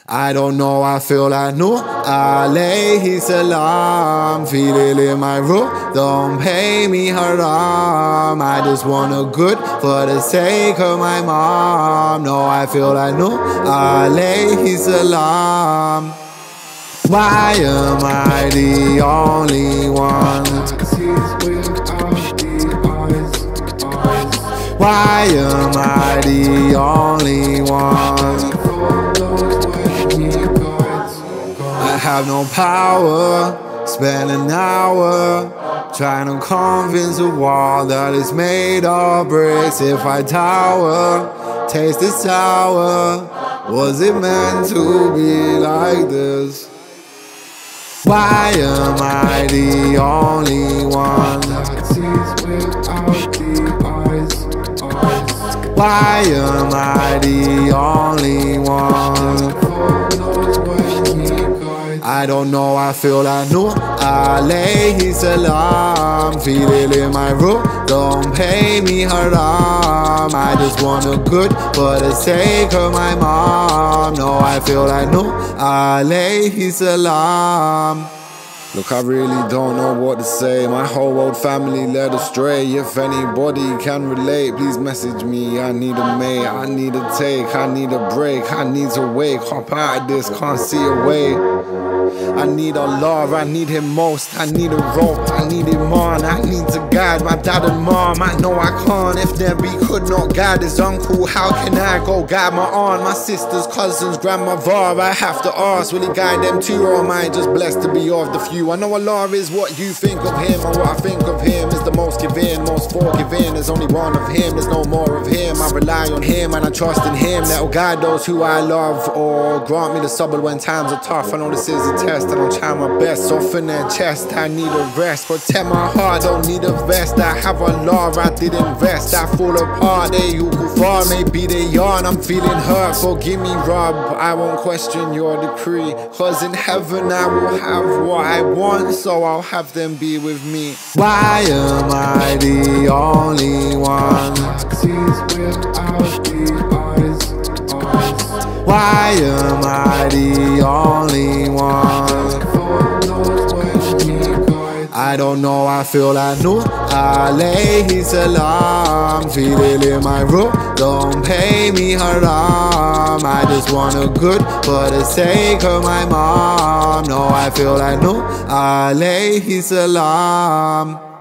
I don't know, I feel like no alayhi salam. Feel it in my room, don't pay me haram. I just want a good for the sake of my mom. No, I feel like no alayhi salam. Why am I the only one? Why am I the only one? I have no power, spend an hour trying to convince a wall that it's made of bricks. If I tower, taste the sour. Was it meant to be like this? Why am I the only one? Why am I the only one? I don't know, I feel like no alayhi salam. Feel it in my room, don't pay me haram. I just want a good for the sake of my mom. No, I feel like no alayhi salam. Look, I really don't know what to say. My whole old family led astray. If anybody can relate, please message me. I need a mate, I need a take, I need a break, I need to wake. Hop out of this, can't see a way. I need Allah, I need him most. I need a rope, I need him on. I need to guide my dad and mom. I know I can't if Nebi could not guide his uncle. How can I go guide my aunt, my sisters, cousins, grandmother? I have to ask, will he guide them too, or am I just blessed to be of the few? I know Allah is what you think of him, and what I think of him is the most giving, most forgiving. There's only one of him, there's no more of him. I rely on him and I trust in him. That'll guide those who I love, or grant me the sabr when times are tough. I know this is a test and I'll try my best. Soften their chest, I need a rest. Protect my heart, don't need a vest. I have Allah, I did invest. I fall apart, they who far, maybe they yarn. I'm feeling hurt, forgive me Rob. I won't question your decree, cause in heaven I will have what I want, so I'll have them be with me. Why am I the only one? Why am I the only one? I don't know, I feel like no alayhi salam. Feel it in my room, don't pay me haram. I just want a good for the sake of my mom. No, I feel like no alayhi salam.